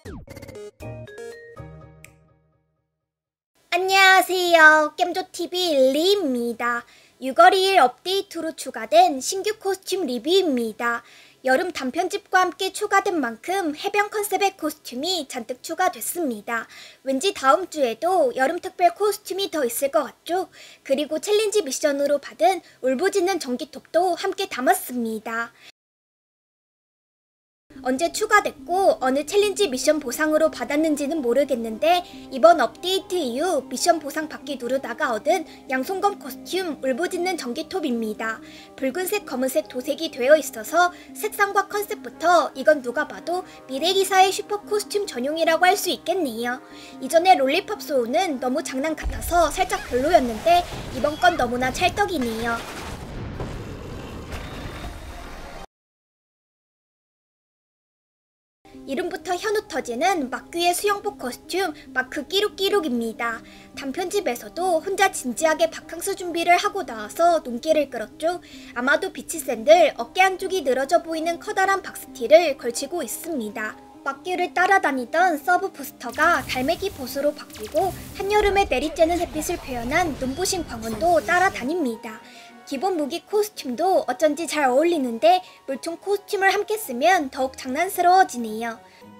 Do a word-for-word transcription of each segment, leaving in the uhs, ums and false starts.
안녕하세요. 겜조티비 리입니다. 유월 이일 업데이트로 추가된 신규 코스튬 리뷰입니다. 여름 단편집과 함께 추가된 만큼 해변 컨셉의 코스튬이 잔뜩 추가됐습니다. 왠지 다음 주에도 여름 특별 코스튬이 더 있을 것 같죠? 그리고 챌린지 미션으로 받은 울부짖는 전기톱도 함께 담았습니다. 언제 추가됐고 어느 챌린지 미션 보상으로 받았는지는 모르겠는데 이번 업데이트 이후 미션 보상 받기 누르다가 얻은 양손검 코스튬 울부짖는 전기톱입니다. 붉은색 검은색 도색이 되어 있어서 색상과 컨셉부터 이건 누가 봐도 미래기사의 슈퍼 코스튬 전용이라고 할 수 있겠네요. 이전에 롤리팝 소우는 너무 장난 같아서 살짝 별로였는데 이번 건 너무나 찰떡이네요. 이름부터 현우 터지는 마크의 수영복 코스튬 마크 끼룩끼룩입니다. 단편집에서도 혼자 진지하게 바캉스 준비를 하고 나와서 눈길을 끌었죠. 아마도 비치 샌들 어깨 한쪽이 늘어져 보이는 커다란 박스티를 걸치고 있습니다. 막기를 따라다니던 서브 부스터가 달매기 보스로 바뀌고 한여름에 내리쬐는 햇빛을 표현한 눈부신 광원도 따라다닙니다. 기본 무기 코스튬도 어쩐지 잘 어울리는데 물총 코스튬을 함께 쓰면 더욱 장난스러워지네요.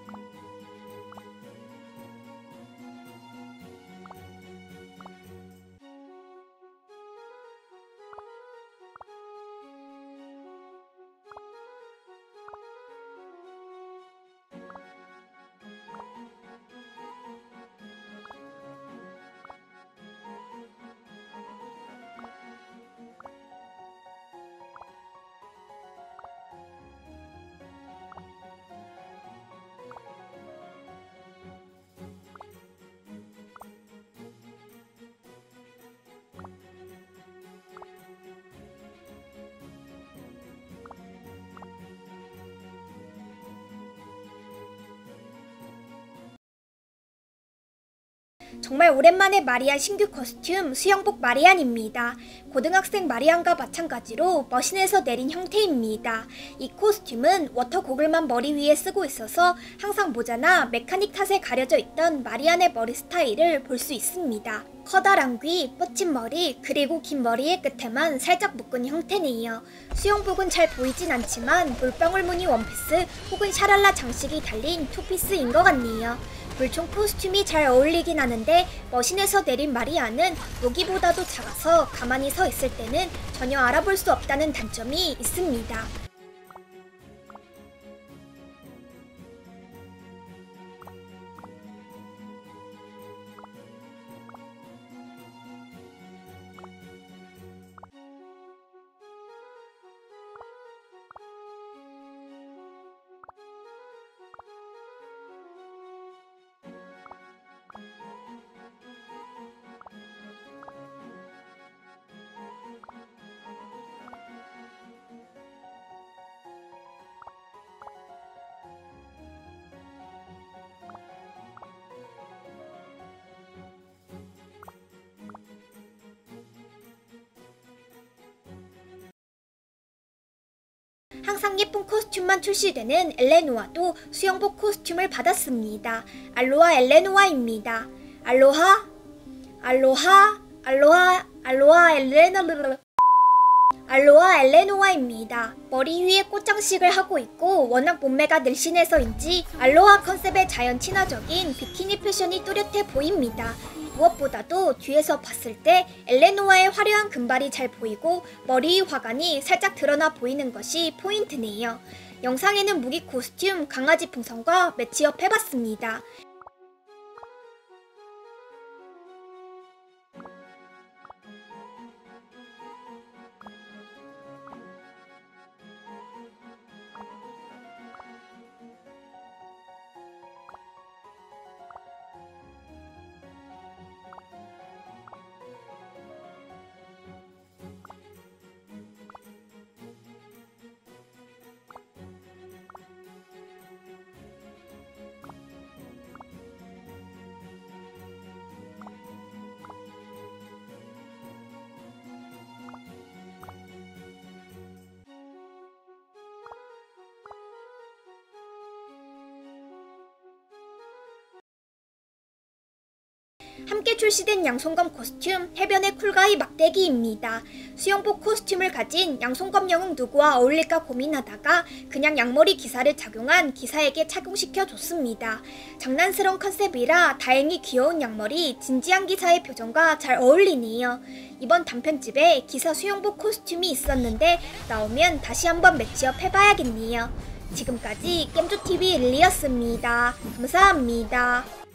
정말 오랜만에 마리안 신규 코스튬 수영복 마리안입니다. 고등학생 마리안과 마찬가지로 머신에서 내린 형태입니다. 이 코스튬은 워터 고글만 머리 위에 쓰고 있어서 항상 모자나 메카닉 탓에 가려져 있던 마리안의 머리 스타일을 볼 수 있습니다. 커다란 귀, 뻗친 머리, 그리고 긴 머리의 끝에만 살짝 묶은 형태네요. 수영복은 잘 보이진 않지만 물방울 무늬 원피스 혹은 샤랄라 장식이 달린 투피스인 것 같네요. 물총 코스튬이 잘 어울리긴 하는데 머신에서 내린 마리안은 여기보다도 작아서 가만히 서 있을 때는 전혀 알아볼 수 없다는 단점이 있습니다. 항상 예쁜 코스튬만 출시되는 엘레노아도 수영복 코스튬을 받았습니다. 알로하 엘레노아입니다. 알로하? 알로하? 알로하? 알로하 엘레노... 알로하 엘레노아입니다. 머리 위에 꽃장식을 하고 있고 워낙 몸매가 늘씬해서인지 알로하 컨셉의 자연 친화적인 비키니 패션이 뚜렷해 보입니다. 무엇보다도 뒤에서 봤을 때 엘레노아의 화려한 금발이 잘 보이고 머리 화관이 살짝 드러나 보이는 것이 포인트네요. 영상에는 무기 코스튬 강아지 풍선과 매치업 해봤습니다. 함께 출시된 양손검 코스튬 해변의 쿨가이 막대기입니다. 수영복 코스튬을 가진 양손검 영웅 누구와 어울릴까 고민하다가 그냥 양머리 기사를 착용한 기사에게 착용시켜줬습니다. 장난스러운 컨셉이라 다행히 귀여운 양머리, 진지한 기사의 표정과 잘 어울리네요. 이번 단편집에 기사 수영복 코스튬이 있었는데 나오면 다시 한번 매치업 해봐야겠네요. 지금까지 겜조티비 릴리였습니다. 감사합니다.